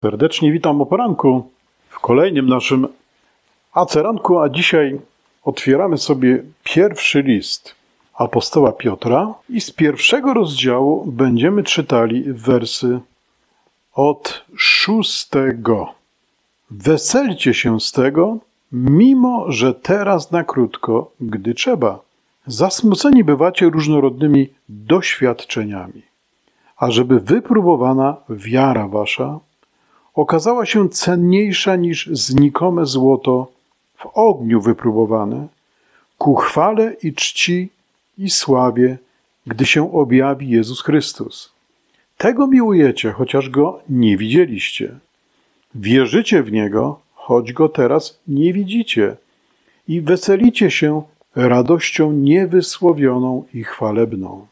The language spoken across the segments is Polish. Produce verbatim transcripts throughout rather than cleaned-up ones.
Serdecznie witam o poranku w kolejnym naszym aceranku, a dzisiaj otwieramy sobie pierwszy list apostoła Piotra i z pierwszego rozdziału będziemy czytali wersy od szóstego. Weselcie się z tego, mimo że teraz na krótko, gdy trzeba. Zasmuceni bywacie różnorodnymi doświadczeniami, ażeby wypróbowana wiara wasza okazała się cenniejsza niż znikome złoto w ogniu wypróbowane, ku chwale i czci i sławie, gdy się objawi Jezus Chrystus. Tego miłujecie, chociaż Go nie widzieliście. Wierzycie w Niego, choć Go teraz nie widzicie. I weselicie się radością niewysłowioną i chwalebną,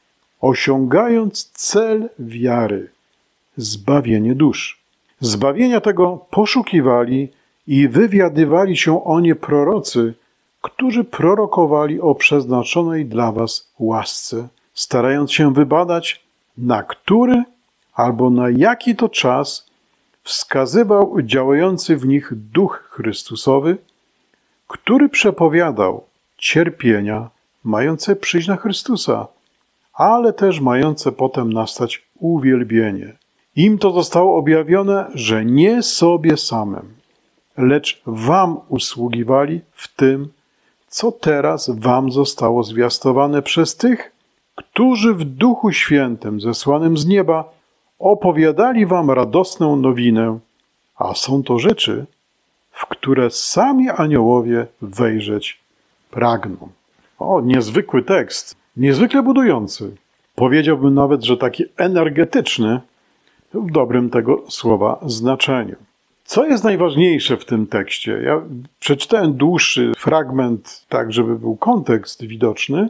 osiągając cel wiary, zbawienie dusz. Zbawienia tego poszukiwali i wywiadywali się o nie prorocy, którzy prorokowali o przeznaczonej dla was łasce, starając się wybadać, na który albo na jaki to czas wskazywał działający w nich Duch Chrystusowy, który przepowiadał cierpienia mające przyjść na Chrystusa, ale też mające potem nastać uwielbienie. Im to zostało objawione, że nie sobie samym, lecz wam usługiwali w tym, co teraz wam zostało zwiastowane przez tych, którzy w Duchu Świętym zesłanym z nieba opowiadali wam radosną nowinę, a są to rzeczy, w które sami aniołowie wejrzeć pragną. O, niezwykły tekst, niezwykle budujący. Powiedziałbym nawet, że taki energetyczny, w dobrym tego słowa znaczeniu. Co jest najważniejsze w tym tekście? Ja przeczytałem dłuższy fragment, tak żeby był kontekst widoczny,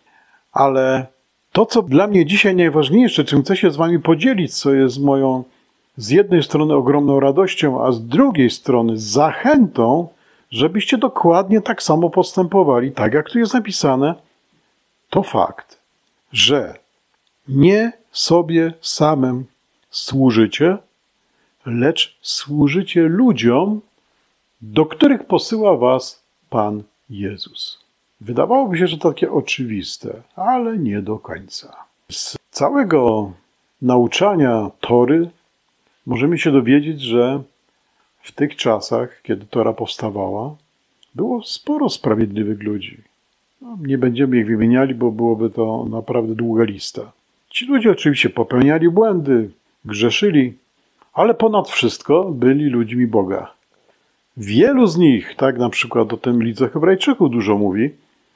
ale to, co dla mnie dzisiaj najważniejsze, czym chcę się z wami podzielić, co jest moją z jednej strony ogromną radością, a z drugiej strony zachętą, żebyście dokładnie tak samo postępowali, tak jak tu jest napisane, to fakt, że nie sobie samym służycie, lecz służycie ludziom, do których posyła was Pan Jezus. Wydawałoby się, że takie oczywiste, ale nie do końca. Z całego nauczania Tory możemy się dowiedzieć, że w tych czasach, kiedy Tora powstawała, było sporo sprawiedliwych ludzi. No, nie będziemy ich wymieniali, bo byłoby to naprawdę długa lista. Ci ludzie oczywiście popełniali błędy, grzeszyli, ale ponad wszystko byli ludźmi Boga. Wielu z nich, tak na przykład o tym Lidze Hebrajczyków dużo mówi,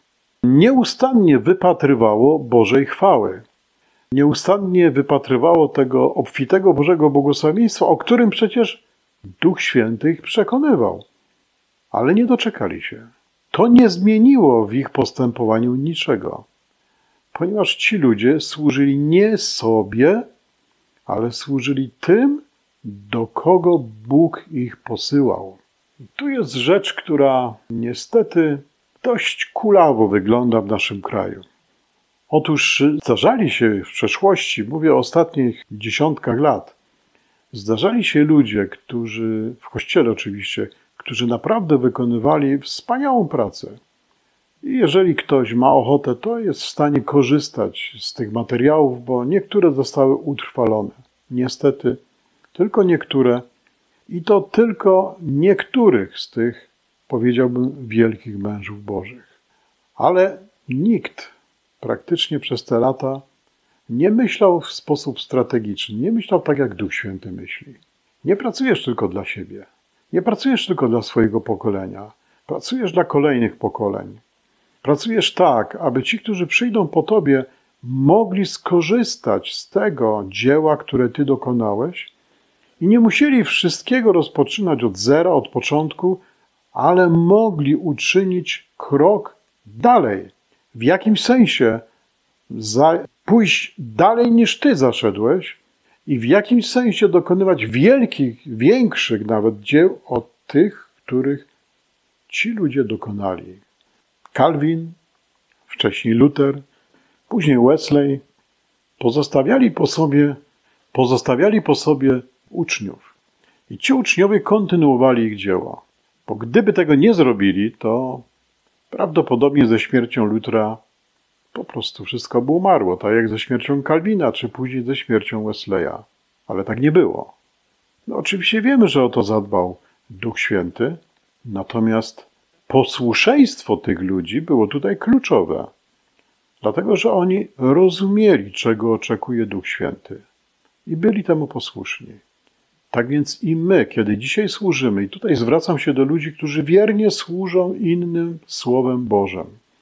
nieustannie wypatrywało Bożej chwały. Nieustannie wypatrywało tego obfitego Bożego błogosławieństwa, o którym przecież Duch Święty ich przekonywał. Ale nie doczekali się. To nie zmieniło w ich postępowaniu niczego, ponieważ ci ludzie służyli nie sobie, ale służyli tym, do kogo Bóg ich posyłał. I tu jest rzecz, która niestety dość kulawo wygląda w naszym kraju. Otóż zdarzali się w przeszłości, mówię o ostatnich dziesiątkach lat, zdarzali się ludzie, którzy, w kościele oczywiście, którzy naprawdę wykonywali wspaniałą pracę. I jeżeli ktoś ma ochotę, to jest w stanie korzystać z tych materiałów, bo niektóre zostały utrwalone. Niestety, tylko niektóre. I to tylko niektórych z tych, powiedziałbym, wielkich mężów bożych. Ale nikt praktycznie przez te lata nie myślał w sposób strategiczny. Nie myślał tak, jak Duch Święty myśli. Nie pracujesz tylko dla siebie. Nie pracujesz tylko dla swojego pokolenia. Pracujesz dla kolejnych pokoleń. Pracujesz tak, aby ci, którzy przyjdą po tobie, mogli skorzystać z tego dzieła, które ty dokonałeś i nie musieli wszystkiego rozpoczynać od zera, od początku, ale mogli uczynić krok dalej. W jakimś sensie za, pójść dalej niż ty zaszedłeś i w jakimś sensie dokonywać wielkich, większych nawet dzieł od tych, których ci ludzie dokonali. Calvin, wcześniej Luther, później Wesley pozostawiali po sobie, pozostawiali po sobie uczniów. I ci uczniowie kontynuowali ich dzieło. Bo gdyby tego nie zrobili, to prawdopodobnie ze śmiercią Lutra po prostu wszystko by umarło, tak jak ze śmiercią Kalwina, czy później ze śmiercią Wesleya. Ale tak nie było. No oczywiście wiemy, że o to zadbał Duch Święty, natomiast posłuszeństwo tych ludzi było tutaj kluczowe. Dlatego, że oni rozumieli, czego oczekuje Duch Święty i byli temu posłuszni. Tak więc i my, kiedy dzisiaj służymy, i tutaj zwracam się do ludzi, którzy wiernie służą innym Słowem Bożym,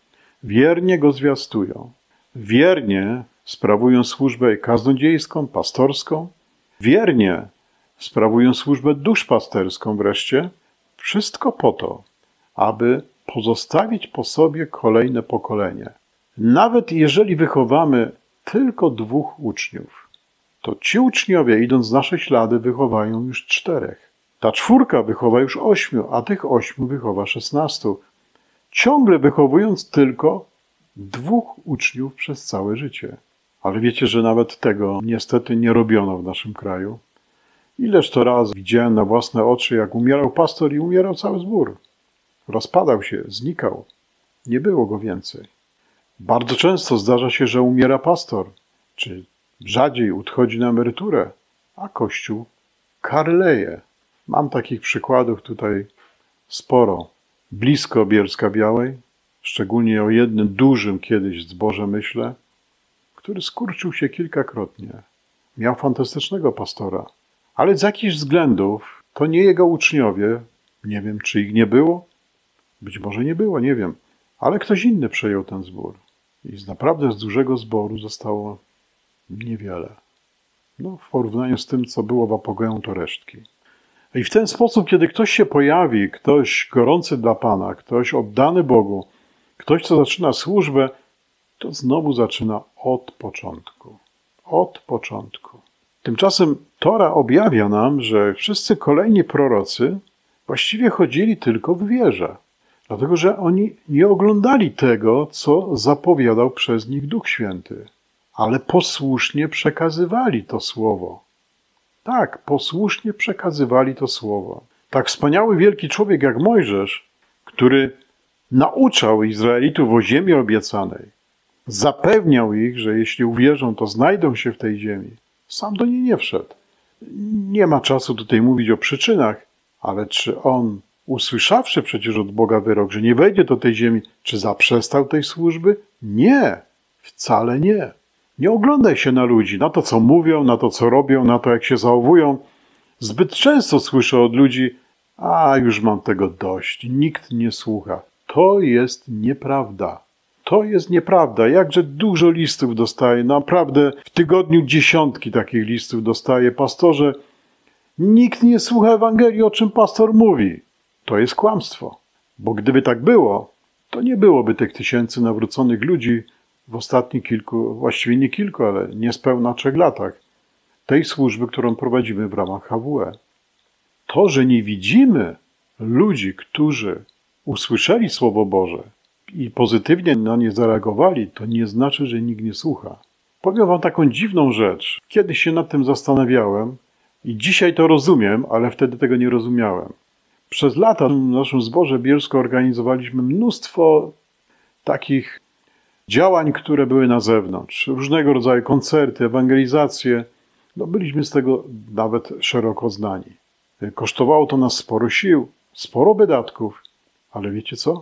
wiernie go zwiastują, wiernie sprawują służbę kaznodziejską, pastorską, wiernie sprawują służbę duszpasterską wreszcie, wszystko po to, aby pozostawić po sobie kolejne pokolenie. Nawet jeżeli wychowamy tylko dwóch uczniów, to ci uczniowie, idąc w nasze ślady, wychowają już czterech. Ta czwórka wychowa już ośmiu, a tych ośmiu wychowa szesnastu. Ciągle wychowując tylko dwóch uczniów przez całe życie. Ale wiecie, że nawet tego niestety nie robiono w naszym kraju. Ileż to raz widziałem na własne oczy, jak umierał pastor i umierał cały zbór. Rozpadał się, znikał. Nie było go więcej. Bardzo często zdarza się, że umiera pastor, czy rzadziej odchodzi na emeryturę, a Kościół karleje. Mam takich przykładów tutaj sporo. Blisko Bielska Białej, szczególnie o jednym dużym kiedyś zborze myślę, który skurczył się kilkakrotnie. Miał fantastycznego pastora, ale z jakichś względów to nie jego uczniowie, nie wiem czy ich nie było, być może nie było, nie wiem, ale ktoś inny przejął ten zbór. I z naprawdę z dużego zboru zostało niewiele. No, w porównaniu z tym, co było w apogeum, to resztki. I w ten sposób, kiedy ktoś się pojawi, ktoś gorący dla Pana, ktoś oddany Bogu, ktoś, co zaczyna służbę, to znowu zaczyna od początku. Od początku. Tymczasem Tora objawia nam, że wszyscy kolejni prorocy właściwie chodzili tylko w wierze. Dlatego, że oni nie oglądali tego, co zapowiadał przez nich Duch Święty, ale posłusznie przekazywali to słowo. Tak, posłusznie przekazywali to słowo. Tak wspaniały, wielki człowiek jak Mojżesz, który nauczał Izraelitów o ziemi obiecanej, zapewniał ich, że jeśli uwierzą, to znajdą się w tej ziemi. Sam do niej nie wszedł. Nie ma czasu tutaj mówić o przyczynach, ale czy on, usłyszawszy przecież od Boga wyrok, że nie wejdzie do tej ziemi, czy zaprzestał tej służby? Nie, wcale nie. Nie oglądaj się na ludzi, na to, co mówią, na to, co robią, na to, jak się zachowują. Zbyt często słyszę od ludzi, a już mam tego dość, nikt nie słucha. To jest nieprawda. To jest nieprawda. Jakże dużo listów dostaję. Naprawdę w tygodniu dziesiątki takich listów dostaję. Pastorze, nikt nie słucha Ewangelii, o czym pastor mówi. To jest kłamstwo. Bo gdyby tak było, to nie byłoby tych tysięcy nawróconych ludzi w ostatnich kilku, właściwie nie kilku, ale niespełna trzech latach tej służby, którą prowadzimy w ramach H W E. To, że nie widzimy ludzi, którzy usłyszeli Słowo Boże i pozytywnie na nie zareagowali, to nie znaczy, że nikt nie słucha. Powiem wam taką dziwną rzecz. Kiedyś się nad tym zastanawiałem i dzisiaj to rozumiem, ale wtedy tego nie rozumiałem. Przez lata w naszym zborze bielsku organizowaliśmy mnóstwo takich działań, które były na zewnątrz. Różnego rodzaju koncerty, ewangelizacje. No byliśmy z tego nawet szeroko znani. Kosztowało to nas sporo sił, sporo wydatków, ale wiecie co?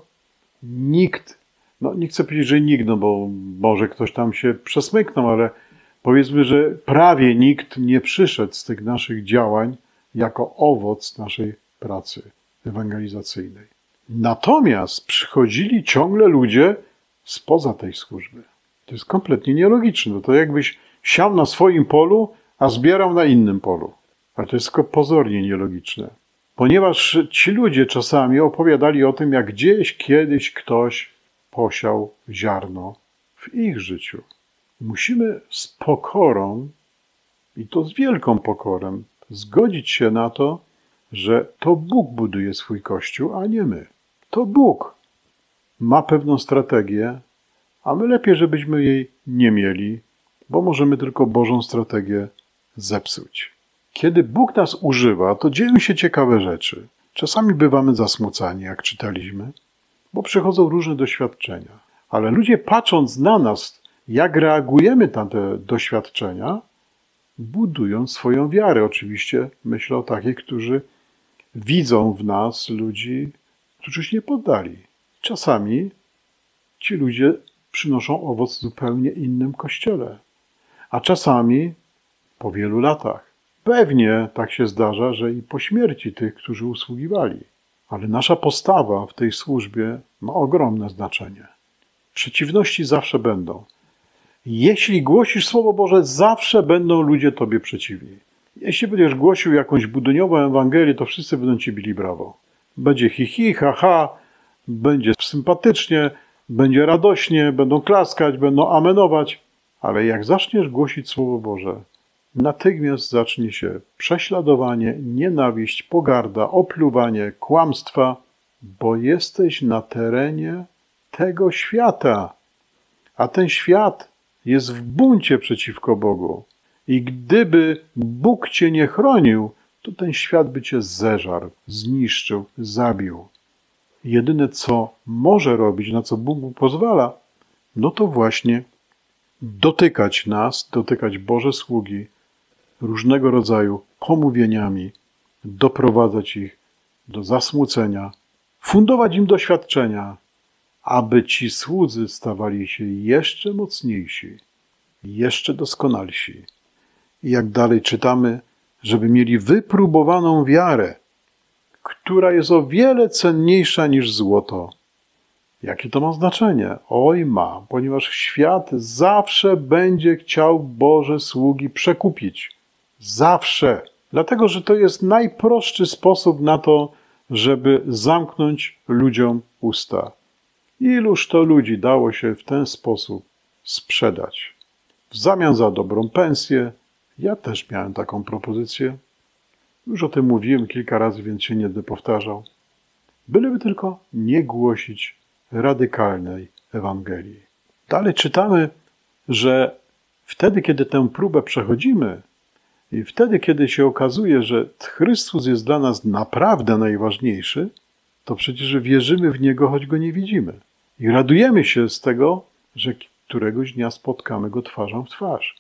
Nikt, no nie chcę powiedzieć, że nikt, no bo może ktoś tam się przesmyknął, ale powiedzmy, że prawie nikt nie przyszedł z tych naszych działań jako owoc naszej pracy ewangelizacyjnej. Natomiast przychodzili ciągle ludzie spoza tej służby. To jest kompletnie nielogiczne. To jakbyś siał na swoim polu, a zbierał na innym polu. Ale to jest tylko pozornie nielogiczne. Ponieważ ci ludzie czasami opowiadali o tym, jak gdzieś kiedyś ktoś posiał ziarno w ich życiu. Musimy z pokorą, i to z wielką pokorą, zgodzić się na to, że to Bóg buduje swój Kościół, a nie my. To Bóg ma pewną strategię, a my lepiej, żebyśmy jej nie mieli, bo możemy tylko Bożą strategię zepsuć. Kiedy Bóg nas używa, to dzieją się ciekawe rzeczy. Czasami bywamy zasmucani, jak czytaliśmy, bo przychodzą różne doświadczenia. Ale ludzie, patrząc na nas, jak reagujemy na te doświadczenia, budują swoją wiarę. Oczywiście myślę o takich, którzy widzą w nas ludzi, którzy się nie poddali. Czasami ci ludzie przynoszą owoc w zupełnie innym kościele, a czasami po wielu latach. Pewnie tak się zdarza, że i po śmierci tych, którzy usługiwali. Ale nasza postawa w tej służbie ma ogromne znaczenie. Przeciwności zawsze będą. Jeśli głosisz Słowo Boże, zawsze będą ludzie Tobie przeciwni. Jeśli będziesz głosił jakąś budyniową Ewangelię, to wszyscy będą Ci bili brawo. Będzie hi, hi, ha, ha, będzie sympatycznie, będzie radośnie, będą klaskać, będą amenować. Ale jak zaczniesz głosić Słowo Boże, natychmiast zacznie się prześladowanie, nienawiść, pogarda, opluwanie, kłamstwa, bo jesteś na terenie tego świata. A ten świat jest w buncie przeciwko Bogu. I gdyby Bóg cię nie chronił, to ten świat by cię zeżarł, zniszczył, zabił. Jedyne, co może robić, na co Bóg mu pozwala, no to właśnie dotykać nas, dotykać Boże sługi różnego rodzaju pomówieniami, doprowadzać ich do zasmucenia, fundować im doświadczenia, aby ci słudzy stawali się jeszcze mocniejsi, jeszcze doskonalsi. I jak dalej czytamy, żeby mieli wypróbowaną wiarę, która jest o wiele cenniejsza niż złoto. Jakie to ma znaczenie? Oj ma, ponieważ świat zawsze będzie chciał Boże sługi przekupić. Zawsze. Dlatego, że to jest najprostszy sposób na to, żeby zamknąć ludziom usta. Iluż to ludzi dało się w ten sposób sprzedać. W zamian za dobrą pensję, ja też miałem taką propozycję. Już o tym mówiłem kilka razy, więc się nie będę powtarzał. Byleby tylko nie głosić radykalnej Ewangelii. Dalej czytamy, że wtedy, kiedy tę próbę przechodzimy i wtedy, kiedy się okazuje, że Chrystus jest dla nas naprawdę najważniejszy, to przecież wierzymy w Niego, choć Go nie widzimy. I radujemy się z tego, że któregoś dnia spotkamy Go twarzą w twarz.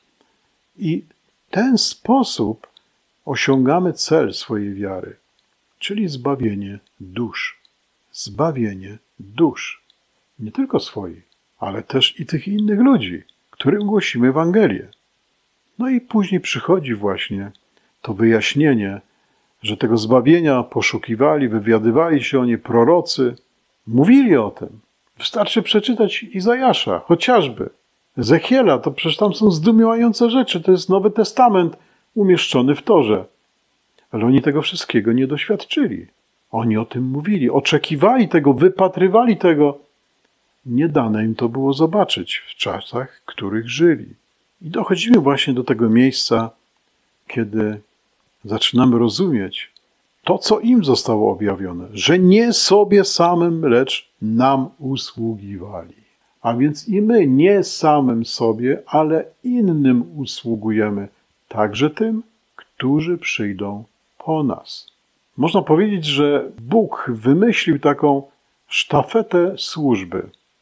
I w ten sposób osiągamy cel swojej wiary, czyli zbawienie dusz. Zbawienie dusz. Nie tylko swoich, ale też i tych innych ludzi, którym głosimy Ewangelię. No i później przychodzi właśnie to wyjaśnienie, że tego zbawienia poszukiwali, wywiadywali się o nie prorocy, mówili o tym. Wystarczy przeczytać Izajasza, chociażby. Ezechiela, to przecież tam są zdumiewające rzeczy. To jest Nowy Testament umieszczony w Torze. Ale oni tego wszystkiego nie doświadczyli. Oni o tym mówili, oczekiwali tego, wypatrywali tego. Nie dane im to było zobaczyć w czasach, w których żyli. I dochodzimy właśnie do tego miejsca, kiedy zaczynamy rozumieć to, co im zostało objawione, że nie sobie samym, lecz nam usługiwali. A więc i my nie samym sobie, ale innym usługujemy, także tym, którzy przyjdą po nas. Można powiedzieć, że Bóg wymyślił taką sztafetę służby,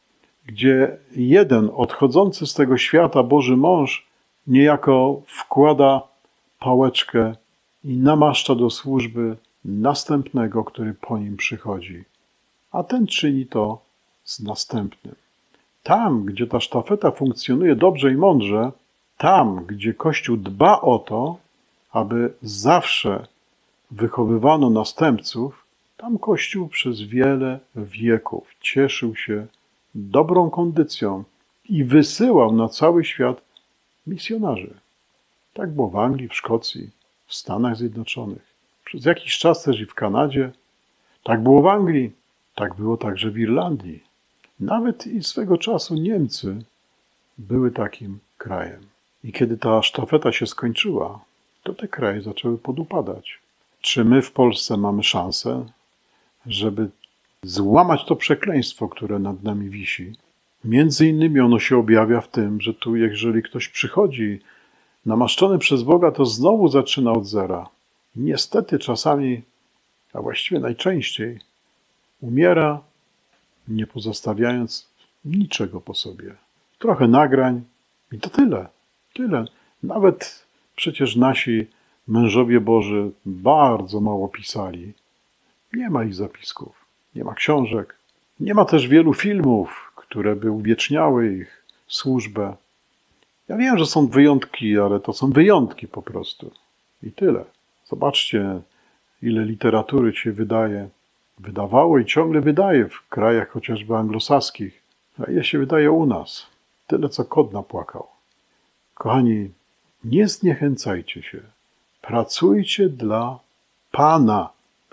gdzie jeden odchodzący z tego świata Boży mąż niejako wkłada pałeczkę i namaszcza do służby następnego, który po nim przychodzi. A ten czyni to z następnym. Tam, gdzie ta sztafeta funkcjonuje dobrze i mądrze, tam, gdzie Kościół dba o to, aby zawsze wychowywano następców, tam Kościół przez wiele wieków cieszył się dobrą kondycją i wysyłał na cały świat misjonarzy. Tak było w Anglii, w Szkocji, w Stanach Zjednoczonych. Przez jakiś czas też i w Kanadzie. Tak było w Anglii, tak było także w Irlandii. Nawet i swego czasu Niemcy były takim krajem. I kiedy ta sztafeta się skończyła, to te kraje zaczęły podupadać. Czy my w Polsce mamy szansę, żeby złamać to przekleństwo, które nad nami wisi? Między innymi ono się objawia w tym, że tu jeżeli ktoś przychodzi namaszczony przez Boga, to znowu zaczyna od zera. Niestety czasami, a właściwie najczęściej, umiera, nie pozostawiając niczego po sobie. Trochę nagrań i to tyle. Tyle. Nawet przecież nasi mężowie Boży bardzo mało pisali. Nie ma ich zapisków, nie ma książek, nie ma też wielu filmów, które by uwieczniały ich służbę. Ja wiem, że są wyjątki, ale to są wyjątki po prostu. I tyle. Zobaczcie, ile literatury się wydaje, wydawało i ciągle wydaje w krajach chociażby anglosaskich, a ile się wydaje u nas. Tyle, co kot napłakał. Kochani, nie zniechęcajcie się. Pracujcie dla Pana.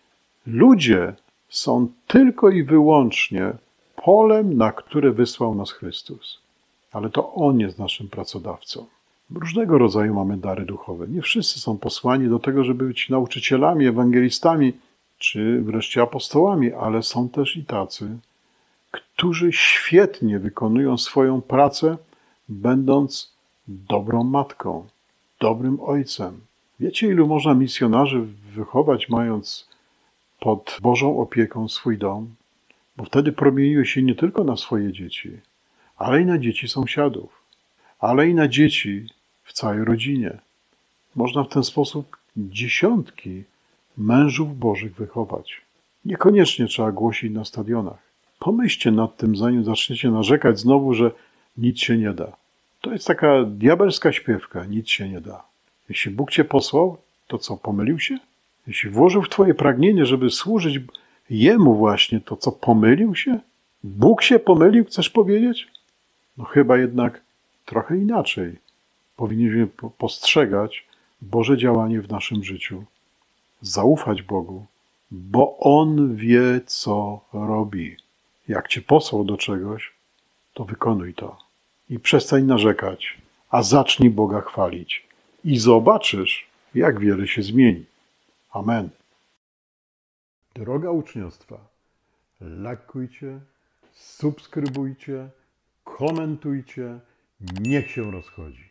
Ludzie są tylko i wyłącznie polem, na które wysłał nas Chrystus. Ale to On jest naszym pracodawcą. Różnego rodzaju mamy dary duchowe. Nie wszyscy są posłani do tego, żeby być nauczycielami, ewangelistami, czy wreszcie apostołami, ale są też i tacy, którzy świetnie wykonują swoją pracę, będąc dobrą matką, dobrym ojcem. Wiecie, ilu można misjonarzy wychować, mając pod Bożą opieką swój dom? Bo wtedy promieniuje się nie tylko na swoje dzieci, ale i na dzieci sąsiadów, ale i na dzieci w całej rodzinie. Można w ten sposób dziesiątki mężów Bożych wychować. Niekoniecznie trzeba głosić na stadionach. Pomyślcie nad tym, zanim zaczniecie narzekać znowu, że nic się nie da. To jest taka diabelska śpiewka, nic się nie da. Jeśli Bóg cię posłał, to co, pomylił się? Jeśli włożył w twoje pragnienie, żeby służyć Jemu właśnie, to co, pomylił się? Bóg się pomylił, chcesz powiedzieć? No chyba jednak trochę inaczej powinniśmy postrzegać Boże działanie w naszym życiu. Zaufać Bogu, bo On wie, co robi. Jak cię posłał do czegoś, to wykonuj to. I przestań narzekać, a zacznij Boga chwalić. I zobaczysz, jak wiele się zmieni. Amen. Droga uczniostwa, lajkujcie, subskrybujcie, komentujcie, niech się rozchodzi.